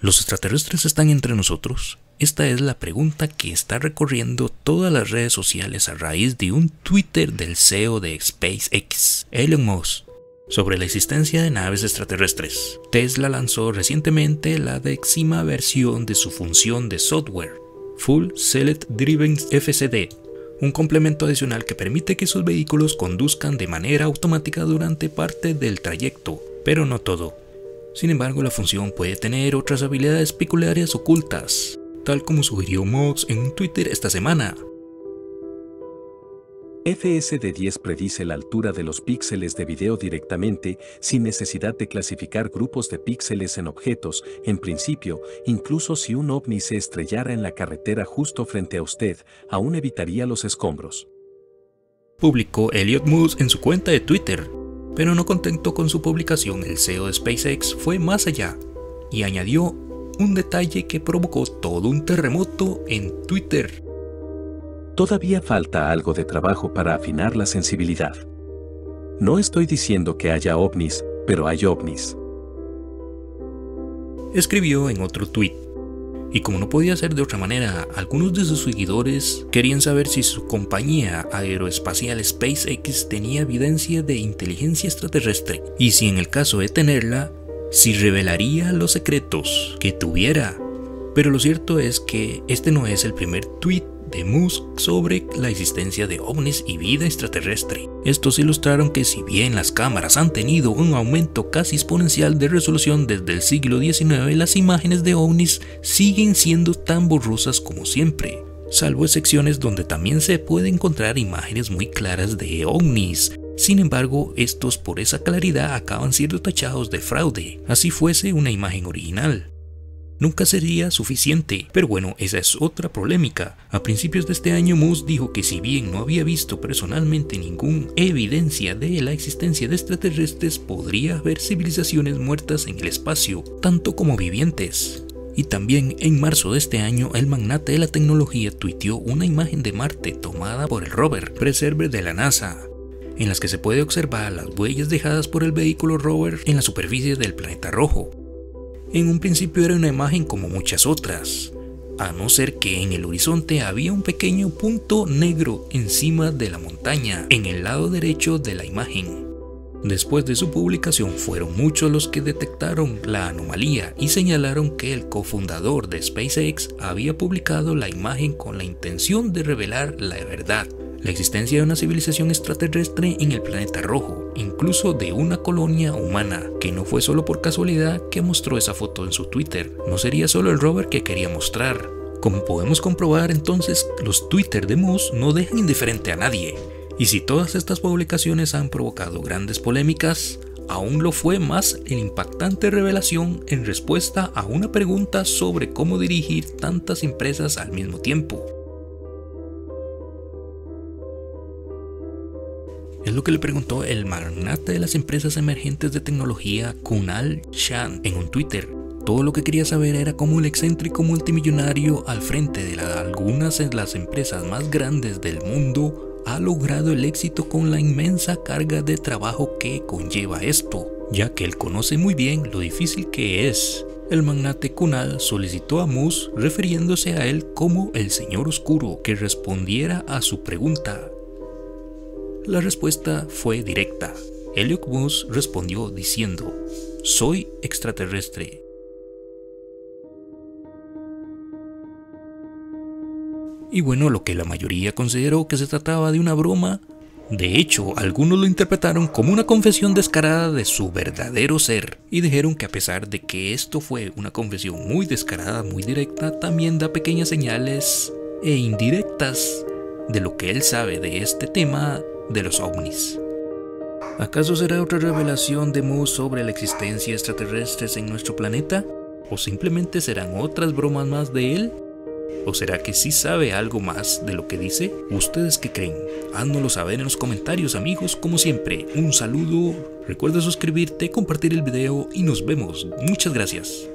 ¿Los extraterrestres están entre nosotros? Esta es la pregunta que está recorriendo todas las redes sociales a raíz de un Twitter del CEO de SpaceX, Elon Musk, sobre la existencia de naves extraterrestres. Tesla lanzó recientemente la 10ª versión de su función de software, Full Select Driven FSD, un complemento adicional que permite que sus vehículos conduzcan de manera automática durante parte del trayecto, pero no todo. Sin embargo, la función puede tener otras habilidades peculiares ocultas, tal como sugirió Musk en un Twitter esta semana. FSD-10 predice la altura de los píxeles de video directamente, sin necesidad de clasificar grupos de píxeles en objetos. En principio, incluso si un ovni se estrellara en la carretera justo frente a usted, aún evitaría los escombros. Publicó Elon Musk en su cuenta de Twitter, pero no contento con su publicación, el CEO de SpaceX fue más allá y añadió un detalle que provocó todo un terremoto en Twitter. Todavía falta algo de trabajo para afinar la sensibilidad. No estoy diciendo que haya ovnis, pero hay ovnis. Escribió en otro tweet. Y como no podía ser de otra manera, algunos de sus seguidores querían saber si su compañía aeroespacial SpaceX tenía evidencia de inteligencia extraterrestre, y si en el caso de tenerla, si revelaría los secretos que tuviera. Pero lo cierto es que este no es el primer tweet de Musk sobre la existencia de ovnis y vida extraterrestre. Estos ilustraron que si bien las cámaras han tenido un aumento casi exponencial de resolución desde el siglo XIX, las imágenes de ovnis siguen siendo tan borrosas como siempre, salvo excepciones donde también se puede encontrar imágenes muy claras de ovnis. Sin embargo, estos por esa claridad acaban siendo tachados de fraude, así fuese una imagen original. Nunca sería suficiente, pero bueno, esa es otra polémica. A principios de este año Musk dijo que si bien no había visto personalmente ninguna evidencia de la existencia de extraterrestres, podría haber civilizaciones muertas en el espacio, tanto como vivientes. Y también en marzo de este año, el magnate de la tecnología tuiteó una imagen de Marte tomada por el rover Perseverance de la NASA, en las que se puede observar las huellas dejadas por el vehículo rover en la superficie del planeta rojo. En un principio era una imagen como muchas otras, a no ser que en el horizonte había un pequeño punto negro encima de la montaña, en el lado derecho de la imagen. Después de su publicación fueron muchos los que detectaron la anomalía y señalaron que el cofundador de SpaceX había publicado la imagen con la intención de revelar la verdad. La existencia de una civilización extraterrestre en el planeta rojo, incluso de una colonia humana, que no fue solo por casualidad que mostró esa foto en su Twitter. No sería solo el rover que quería mostrar. Como podemos comprobar, entonces, los Twitter de Musk no dejan indiferente a nadie. Y si todas estas publicaciones han provocado grandes polémicas, aún lo fue más la impactante revelación en respuesta a una pregunta sobre cómo dirigir tantas empresas al mismo tiempo. Es lo que le preguntó el magnate de las empresas emergentes de tecnología Kunal Shah en un Twitter. Todo lo que quería saber era cómo el excéntrico multimillonario al frente de algunas de las empresas más grandes del mundo ha logrado el éxito con la inmensa carga de trabajo que conlleva esto, ya que él conoce muy bien lo difícil que es. El magnate Kunal solicitó a Musk, refiriéndose a él como el señor oscuro, que respondiera a su pregunta. La respuesta fue directa. Elon Musk respondió diciendo: "Soy extraterrestre". Y bueno, lo que la mayoría consideró que se trataba de una broma, de hecho, algunos lo interpretaron como una confesión descarada de su verdadero ser, y dijeron que a pesar de que esto fue una confesión muy descarada, muy directa, también da pequeñas señales e indirectas de lo que él sabe de este tema de los ovnis. ¿Acaso será otra revelación de Musk sobre la existencia de extraterrestres en nuestro planeta? ¿O simplemente serán otras bromas más de él? ¿O será que sí sabe algo más de lo que dice? ¿Ustedes qué creen? Háznoslo saber en los comentarios, amigos. Como siempre, un saludo. Recuerda suscribirte, compartir el video y nos vemos. Muchas gracias.